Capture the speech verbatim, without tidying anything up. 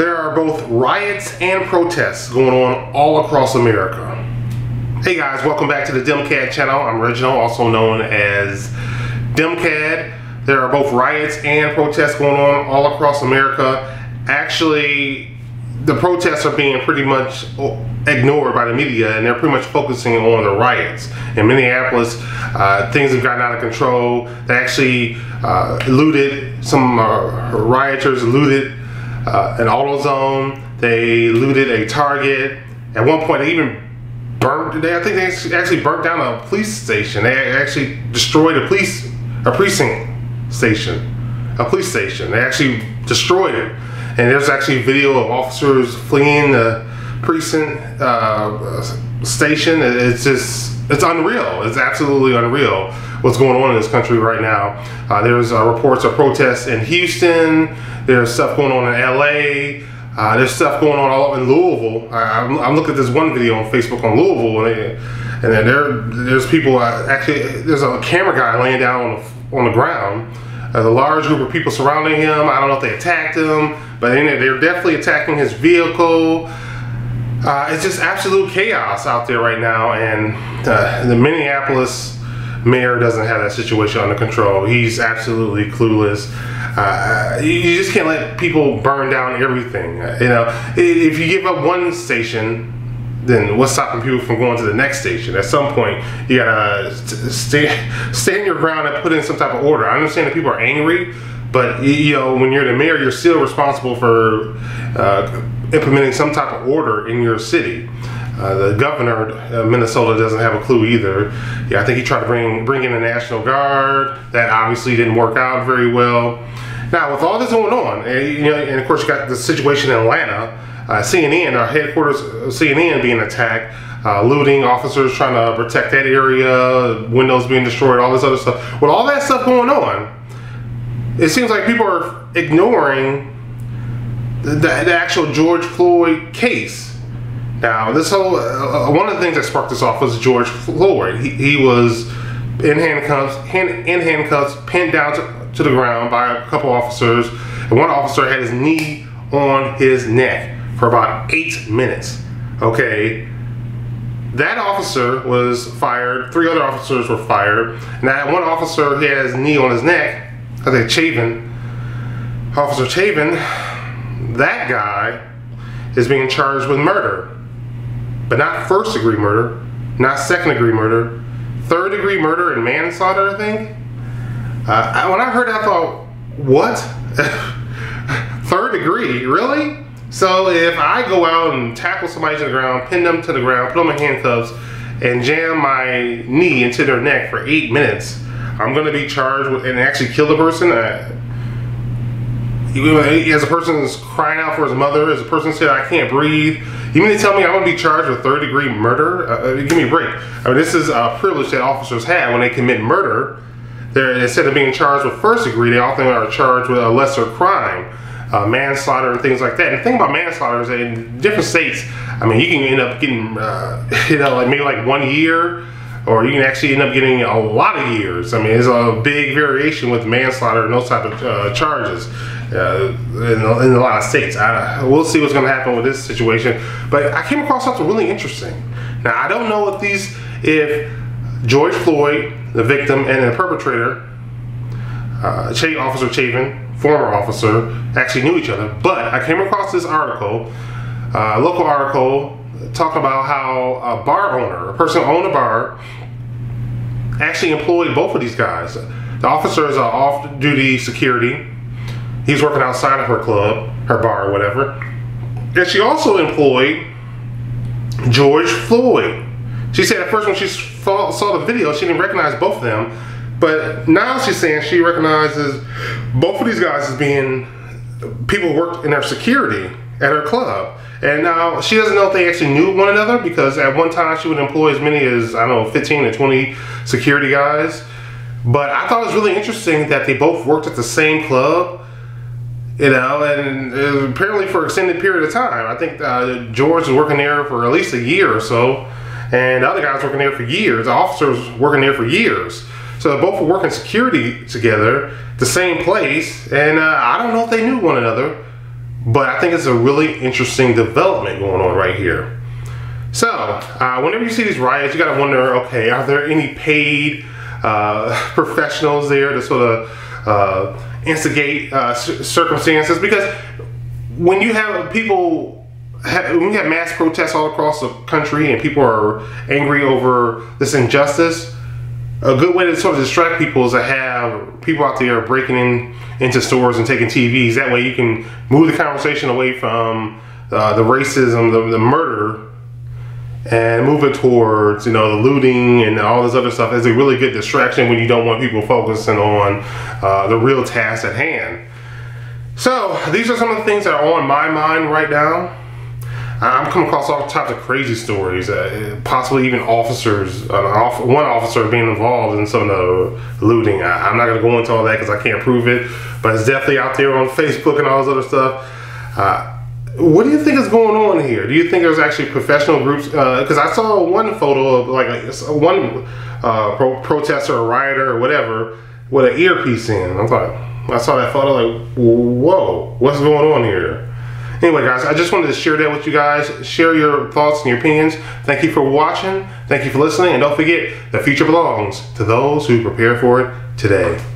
There are both riots and protests going on all across America. Hey guys, welcome back to the Demcad channel. I'm Reginald, also known as Demcad. There are both riots and protests going on all across America. Actually, the protests are being pretty much ignored by the media, and they're pretty much focusing on the riots. In Minneapolis, uh, things have gotten out of control. They actually uh, looted, some uh, rioters looted uh, an AutoZone. They looted a Target. At one point, they even burnt, they, I think they actually burnt down a police station. They actually destroyed a police, a precinct station, a police station. They actually destroyed it. And there's actually video of officers fleeing the precinct uh, station. It's just, it's unreal. It's absolutely unreal what's going on in this country right now. Uh, there's uh, reports of protests in Houston. There's stuff going on in L A. Uh, there's stuff going on all in Louisville. I, I'm, I'm looking at this one video on Facebook on Louisville, and, they, and then there, there's people, uh, actually, there's a camera guy laying down on the, on the ground. There's a large group of people surrounding him. I don't know if they attacked him, but they're definitely attacking his vehicle. Uh, it's just absolute chaos out there right now, and uh, the Minneapolis mayor doesn't have that situation under control. He's absolutely clueless. Uh, you just can't let people burn down everything. You know, if you give up one station, then what's stopping people from going to the next station? At some point, you gotta stay, stand your ground and put in some type of order. I understand that people are angry, but you know, when you're the mayor, you're still responsible for uh, implementing some type of order in your city. Uh, the governor of Minnesota doesn't have a clue either. Yeah, I think he tried to bring bring in the National Guard. That obviously didn't work out very well. Now, with all this going on, and, you know, and of course you got the situation in Atlanta. Uh, C N N, our headquarters of C N N being attacked, uh, looting, officers trying to protect that area, windows being destroyed, all this other stuff. With all that stuff going on, it seems like people are ignoring the, the actual George Floyd case. Now, this whole, uh, one of the things that sparked this off was George Floyd. He, he was in handcuffs, hand, in handcuffs, pinned down to, to the ground by a couple officers, and one officer had his knee on his neck for about eight minutes. Okay, that officer was fired. Three other officers were fired. Now, one officer, he had his knee on his neck. I think Chauvin, Officer Chauvin, that guy is being charged with murder, but not first degree murder, not second degree murder, third degree murder and manslaughter, I think. Uh, I, when I heard that, I thought, what? Third degree, really? So if I go out and tackle somebody to the ground, pin them to the ground, put them in handcuffs, and jam my knee into their neck for eight minutes, I'm going to be charged with, and actually kill the person? Uh, as a person is crying out for his mother, as a person said, I can't breathe, you mean to tell me I'm going to be charged with third degree murder? Uh, give me a break. I mean, this is a privilege that officers have when they commit murder. They're, instead of being charged with first degree, they often are charged with a lesser crime. Uh, manslaughter and things like that. And the thing about manslaughter is that in different states, I mean, you can end up getting, uh, you know, like maybe like one year, or you can actually end up getting a lot of years. I mean, there's a big variation with manslaughter and those type of uh, charges uh, in, in a lot of states. I, we'll see what's going to happen with this situation. But I came across something really interesting. Now, I don't know if these, if George Floyd, the victim, and the perpetrator, uh, Officer Chauvin, former officer, actually knew each other, but I came across this article, a uh, local article, talking about how a bar owner, a person who owned a bar, actually employed both of these guys. The officer is an off-duty security. He's working outside of her club, her bar, or whatever. And she also employed George Floyd. She said at first when she saw, saw the video, she didn't recognize both of them. But now she's saying she recognizes both of these guys as being people who worked in their security at her club. And now she doesn't know if they actually knew one another, because at one time she would employ as many as, I don't know, fifteen to twenty security guys. But I thought it was really interesting that they both worked at the same club, you know, and apparently for an extended period of time. I think uh, George was working there for at least a year or so, and the other guy was working there for years. The officer was working there for years. So both were working security together, the same place, and uh, I don't know if they knew one another. but I think it's a really interesting development going on right here. So, uh, whenever you see these riots, you gotta wonder, okay, are there any paid uh, professionals there to sort of uh, instigate uh, circumstances? Because when you have people, have, when you have mass protests all across the country and people are angry over this injustice, a good way to sort of distract people is to have people out there breaking in into stores and taking T Vs. That way you can move the conversation away from uh, the racism, the, the murder, and move it towards, you know, the looting and all this other stuff. Is a really good distraction when you don't want people focusing on uh, the real task at hand. So these are some of the things that are on my mind right now. I'm coming across all types of crazy stories, uh, possibly even officers, uh, off, one officer being involved in some of the looting. I, I'm not going to go into all that because I can't prove it, but it's definitely out there on Facebook and all this other stuff. Uh, what do you think is going on here? Do you think there's actually professional groups? Because uh, I saw one photo of like a, one uh, pro protester or rioter or whatever with an earpiece in. I thought, I saw that photo like, whoa, what's going on here? Anyway, guys, I just wanted to share that with you guys. Share your thoughts and your opinions. Thank you for watching. Thank you for listening. And don't forget, the future belongs to those who prepare for it today.